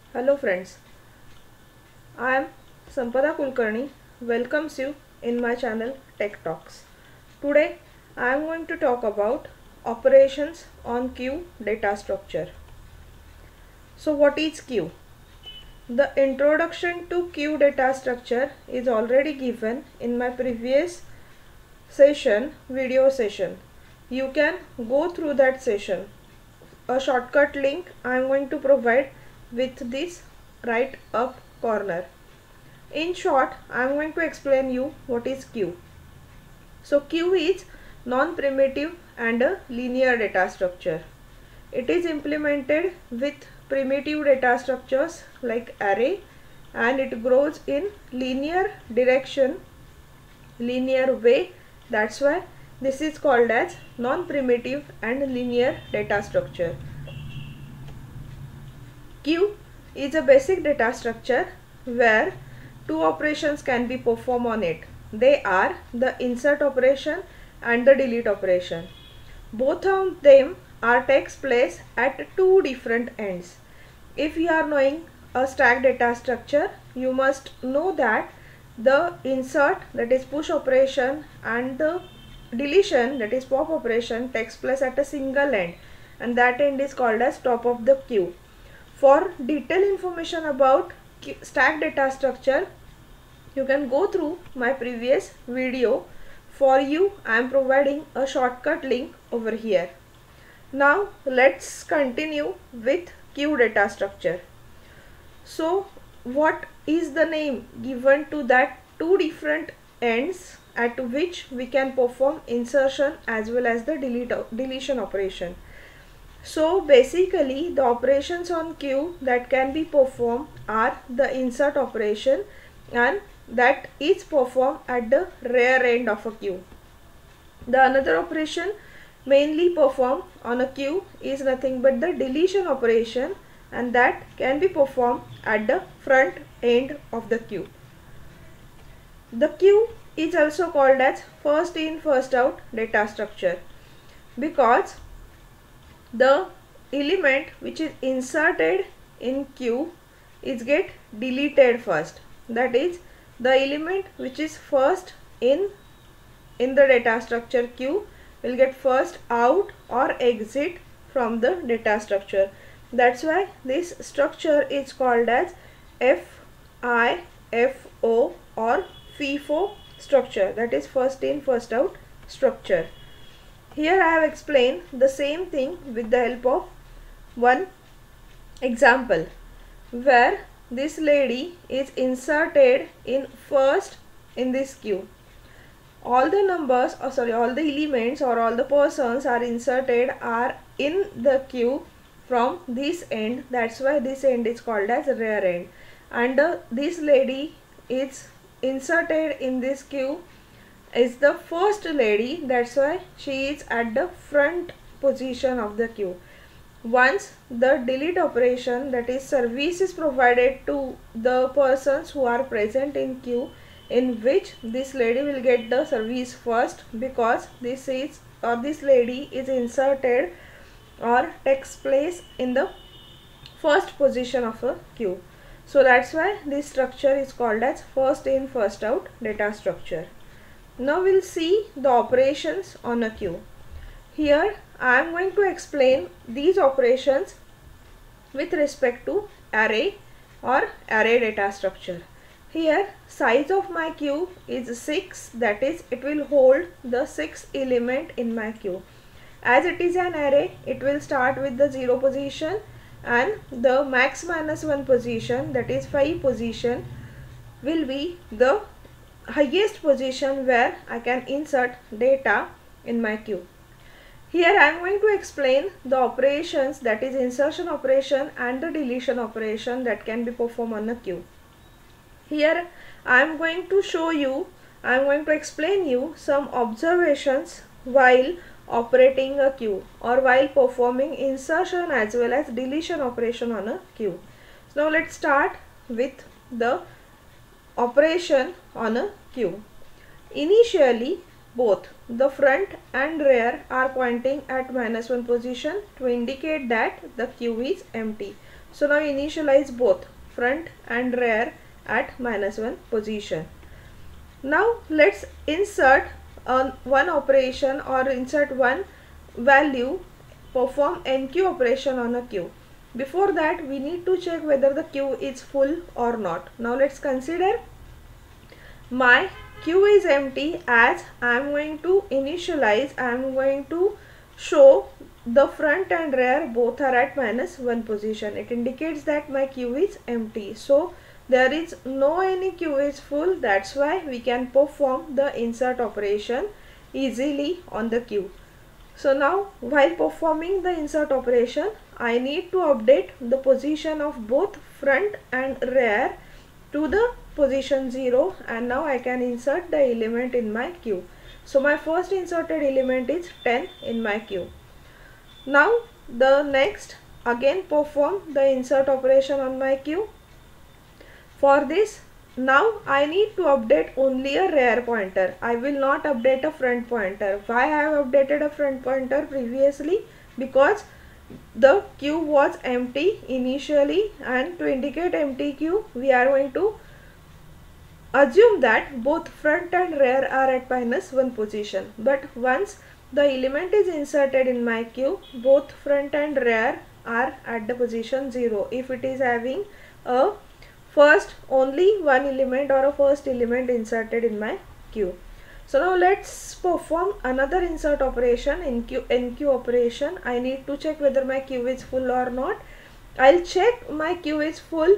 Hello friends, I am Sampada Kulkarni welcomes you in my channel Tech Talks. Today I am going to talk about operations on queue data structure. So what is queue? The introduction to queue data structure is already given in my previous video session. You can go through that session. A shortcut link I am going to provide with this right up corner. In short, I am going to explain you what is queue. So queue is non-primitive and a linear data structure. It is implemented with primitive data structures like array, and it grows in linear direction, linear way. That's why this is called as non-primitive and linear data structure. Queue is a basic data structure where two operations can be performed on it. They are the insert operation and the delete operation. Both of them takes place at two different ends. If you are knowing a stack data structure, you must know that the insert, that is push operation, and the deletion, that is pop operation, takes place at a single end, and that end is called as top of the queue. For detailed information about stack data structure, you can go through my previous video. For you, I am providing a shortcut link over here. Now let's continue with queue data structure. So what is the name given to that two different ends at which we can perform insertion as well as the deletion operation? So basically the operations on queue that can be performed are the insert operation, and that is performed at the rear end of a queue. The another operation mainly performed on a queue is nothing but the deletion operation, and that can be performed at the front end of the queue. The queue is also called as first in first out data structure because the element which is inserted in queue is get deleted first. That is, the element which is first in the data structure queue will get first out or exit from the data structure. That's why this structure is called as FIFO or FIFO structure, that is first in first out structure. Here I have explained the same thing with the help of one example where this lady is inserted in first in this queue. All the numbers, all the elements or all the persons are inserted are in the queue from this end. That's why this end is called as rear end. And this lady is inserted in this queue is the first lady. That's why she is at the front position of the queue. Once the delete operation, that is service, is provided to the persons who are present in queue, in which this lady will get the service first because this lady is inserted or takes place in the first position of a queue. So that's why this structure is called as first in first out data structure. Now we'll see the operations on a queue. Here I am going to explain these operations with respect to array or array data structure. Here size of my queue is 6, that is it will hold the 6 element in my queue. As it is an array, it will start with the 0 position, and the max minus 1 position, that is 5 position, will be the highest position where I can insert data in my queue. Here I am going to explain the operations, that is insertion operation and the deletion operation, that can be performed on a queue. Here I am going to explain you some observations while operating a queue or while performing insertion as well as deletion operation on a queue. So now let's start with the operation on a queue. Initially both the front and rear are pointing at -1 position to indicate that the queue is empty. So now initialize both front and rear at -1 position. Now let's insert one operation or insert one value, perform NQ operation on a queue. Before that we need to check whether the queue is full or not. Now let's consider my queue is empty, as I am going to initialize, I am going to show the front and rear both are at -1 position. It indicates that my queue is empty. So there is no any queue is full, that's why we can perform the insert operation easily on the queue. So now while performing the insert operation, I need to update the position of both front and rear to the position 0, and now I can insert the element in my queue. So my first inserted element is 10 in my queue. Now the next, again perform the insert operation on my queue. For this, now I need to update only a rear pointer. I will not update a front pointer. Why I have updated a front pointer previously? Because the queue was empty initially, and to indicate empty queue we are going to assume that both front and rear are at -1 position. But once the element is inserted in my queue, both front and rear are at the position 0 if it is having a first only one element or a first element inserted in my queue. So now let's perform another insert operation, NQ operation. I need to check whether my queue is full or not. I'll check my queue is full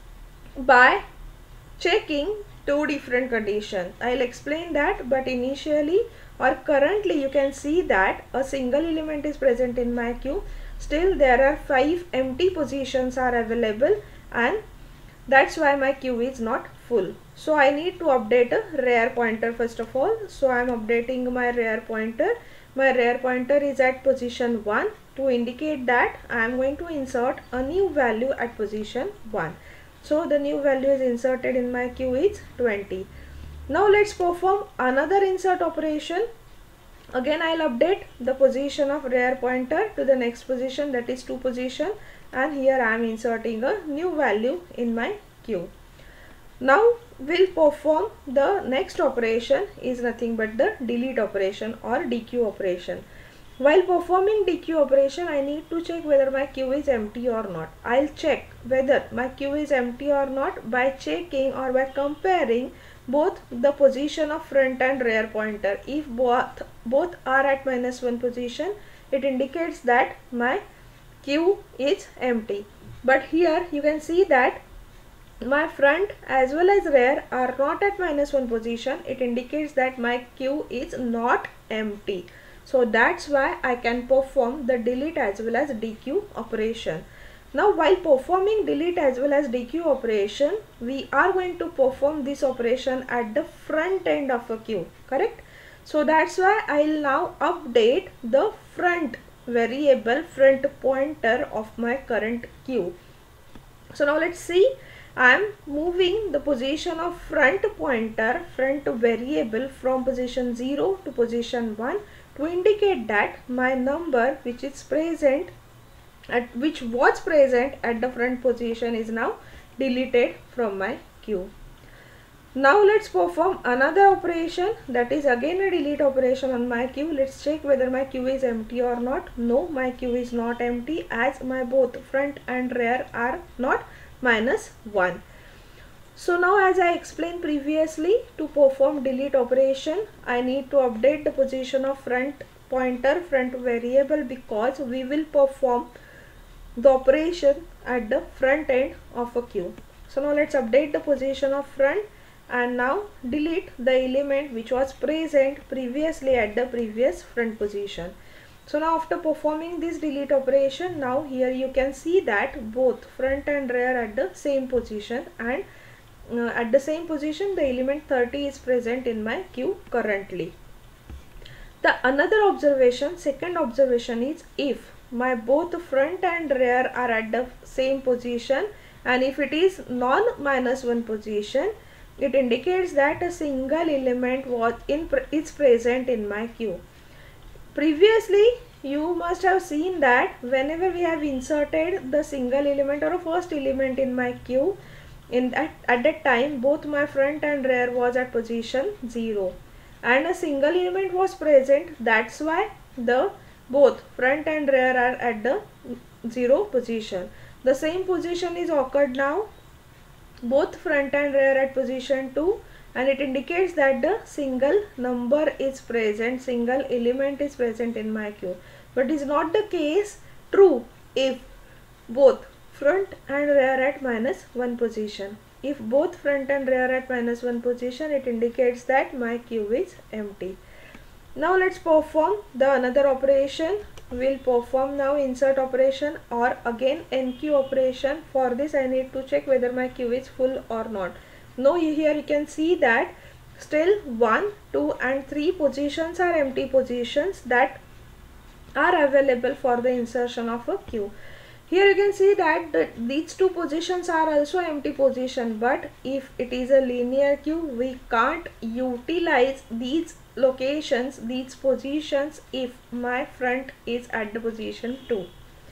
by checking two different conditions. I'll explain that, but initially or currently you can see that a single element is present in my queue. Still there are 5 empty positions are available, and that's why my queue is not full. So I need to update a rear pointer first of all. So I am updating my rear pointer. My rear pointer is at position 1. To indicate that, I am going to insert a new value at position 1. So the new value is inserted in my queue is 20. Now let's perform another insert operation. Again I'll update the position of rear pointer to the next position, that is 2 position, and here I am inserting a new value in my queue. Now we'll perform the next operation is nothing but the delete operation or DQ operation. While performing DQ operation, I need to check whether my queue is empty or not. I'll check whether my queue is empty or not by checking or by comparing both the position of front and rear pointer. If both are at -1 position, it indicates that my queue is empty. But here you can see that my front as well as rear are not at -1 position. It indicates that my queue is not empty. So that's why I can perform the delete as well as DQ operation. Now while performing delete as well as DQ operation, we are going to perform this operation at the front end of a queue, correct? So that's why I'll now update the front variable, front pointer of my current queue. So now let's see, I am moving the position of front pointer, front variable from position 0 to position 1 to indicate that my number which was present at the front position is now deleted from my queue. Now let's perform another operation, that is again a delete operation on my queue. Let's check whether my queue is empty or not. No, my queue is not empty, as my both front and rear are not -1. So now, as I explained previously, to perform delete operation, I need to update the position of front pointer, front variable, because we will perform the operation at the front end of a queue. So now let's update the position of front and now delete the element which was present previously at the previous front position. So now after performing this delete operation, now here you can see that both front and rear at the same position, and at the same position the element 30 is present in my queue currently. The another observation, second observation, is if my both front and rear are at the same position, and if it is non -1 position, it indicates that a single element is present in my queue. Previously you must have seen that whenever we have inserted the single element or a first element in my queue, at that time both my front and rear was at position 0 and a single element was present. That's why the both front and rear are at the 0 position. The same position is occurred now, both front and rear at position 2, and it indicates that the single number is present, single element is present in my queue. But is not the case true if both front and rear at -1 position. If both front and rear at -1 position, it indicates that my queue is empty. Now let's perform the another operation. We'll perform now insert operation or again NQ operation. For this I need to check whether my queue is full or not. Now here you can see that still 1, 2 and 3 positions are empty positions that are available for the insertion of a queue. Here you can see that these 2 positions are also empty position, but if it is a linear queue, we can't utilize these locations, these positions, if my front is at the position 2.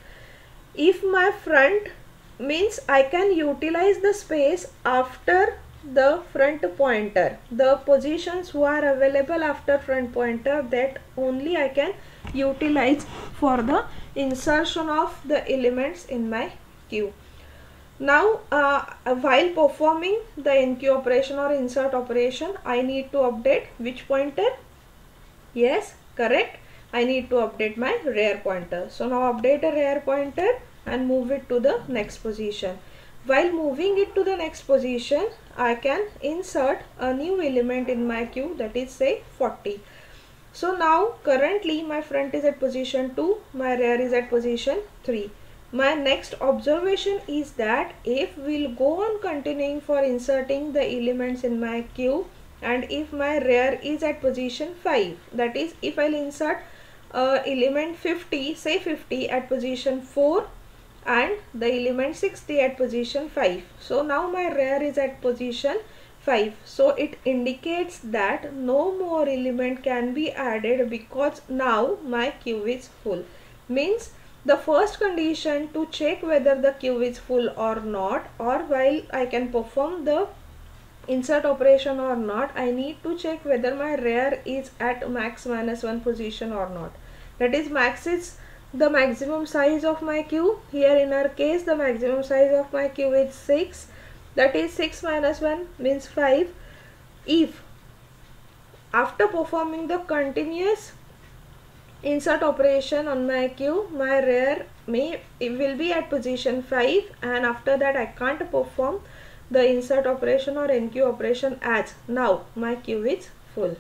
If my front means I can utilize the space after the front pointer, the positions who are available after front pointer, that only I can utilize for the insertion of the elements in my queue. Now while performing the NQ operation or insert operation, I need to update which pointer? Yes, correct, I need to update my rear pointer. So now update a rear pointer and move it to the next position. While moving it to the next position, I can insert a new element in my queue, that is say 40. So now currently my front is at position 2, my rear is at position 3. My next observation is that if we'll go on continuing for inserting the elements in my queue, and if my rear is at position 5, that is if I'll insert element 50, say 50 at position 4 and the element 60 at position 5. So now my rear is at position 5. So it indicates that no more element can be added because now my queue is full. Means the first condition to check whether the queue is full or not, or while I can perform the insert operation or not, I need to check whether my rear is at max -1 position or not. That is, max is the maximum size of my queue. Here in our case the maximum size of my queue is 6, that is 6 minus 1 means 5. If after performing the continuous insert operation on my queue, my rear will be at position 5, and after that I can't perform the insert operation or NQ operation, as now my queue is full.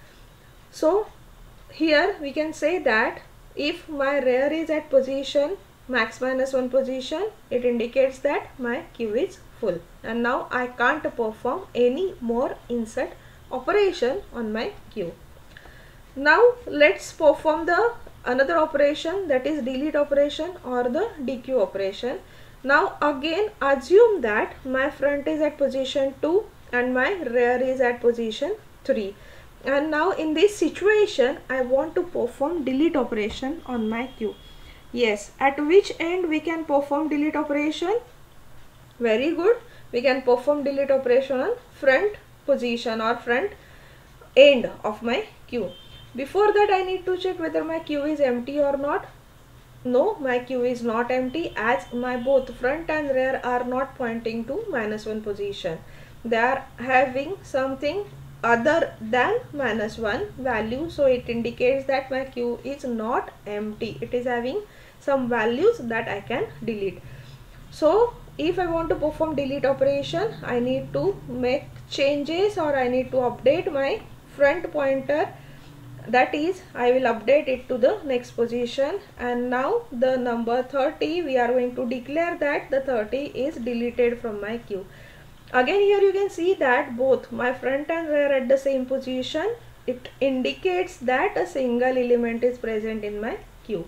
So here we can say that if my rear is at position max -1 position, it indicates that my queue is full, and now I can't perform any more insert operation on my queue. Now let's perform the another operation, that is delete operation or the DQ operation. Now again assume that my front is at position 2 and my rear is at position 3. And now in this situation I want to perform delete operation on my queue. Yes, at which end we can perform delete operation? Very good, we can perform delete operation on front position or front end of my queue. Before that I need to check whether my queue is empty or not. No, my queue is not empty, as my both front and rear are not pointing to -1 position. They are having something other than -1 value, so it indicates that my queue is not empty. It is having some values that I can delete. So if I want to perform delete operation, I need to make changes or I need to update my front pointer. That is, I will update it to the next position, and now the number 30, we are going to declare that the 30 is deleted from my queue. Again here you can see that both my front and rear at the same position. It indicates that a single element is present in my queue.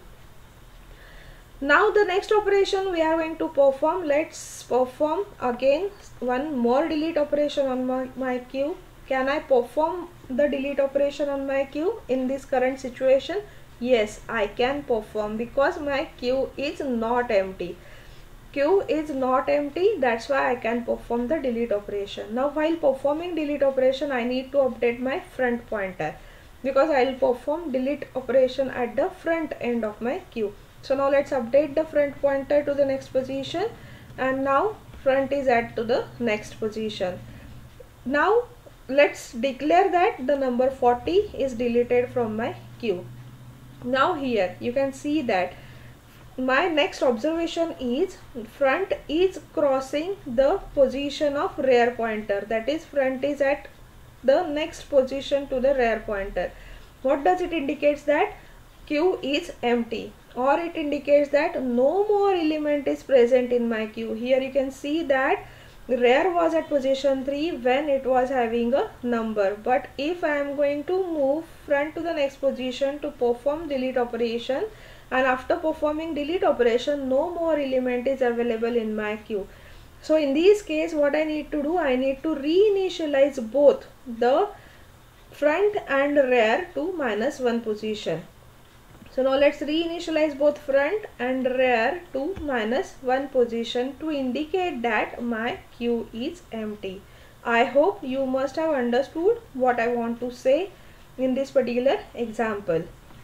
Now the next operation we are going to perform. Let's perform again one more delete operation on my queue. Can I perform the delete operation on my queue in this current situation? Yes, I can perform because my queue is not empty. Queue is not empty, that's why I can perform the delete operation. Now while performing delete operation, I need to update my front pointer because I will perform delete operation at the front end of my queue. So now let's update the front pointer to the next position, and now front is added to the next position. Now let's declare that the number 40 is deleted from my queue. Now here you can see that my next observation is front is crossing the position of rear pointer, that is front is at the next position to the rear pointer. What does it indicates? That queue is empty, or it indicates that no more element is present in my queue. Here you can see that rear was at position 3 when it was having a number, but if I am going to move front to the next position to perform delete operation, and after performing delete operation no more element is available in my queue. So in this case what I need to do, I need to reinitialize both the front and rear to -1 position. So now let's reinitialize both front and rear to -1 position to indicate that my queue is empty. I hope you must have understood what I want to say in this particular example.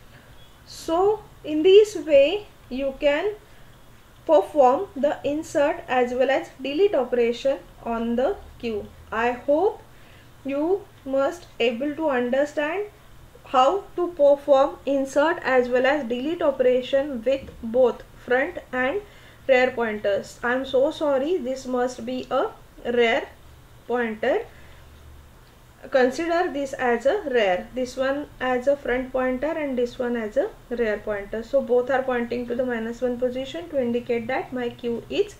So in this way you can perform the insert as well as delete operation on the queue. I hope you must able to understand how to perform insert as well as delete operation with both front and rear pointers. I am so sorry, this must be a rear pointer. Consider this as a rear, this one as a front pointer and this one as a rear pointer. So both are pointing to the -1 position to indicate that my queue is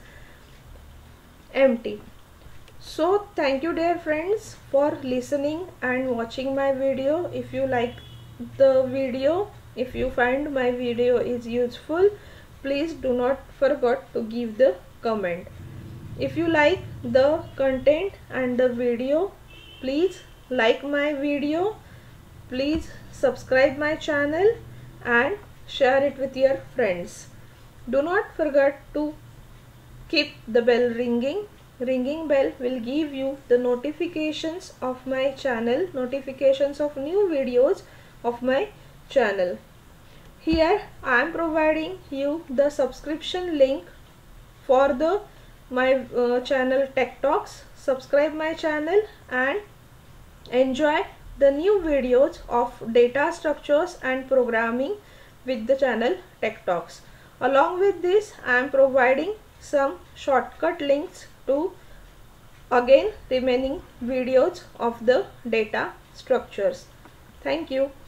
empty. So thank you dear friends for listening and watching my video. If you like the video, if you find my video is useful, please do not forget to give the comment. If you like the content and the video, please like my video, please subscribe my channel and share it with your friends. Do not forget to keep the bell ringing. Ringing bell will give you the notifications of my channel, notifications of new videos of my channel. Here I am providing you the subscription link for the my channel Tech Talks. Subscribe my channel and enjoy the new videos of data structures and programming with the channel Tech Talks. Along with this, I am providing some shortcut links to again remaining videos of the data structures. Thank you.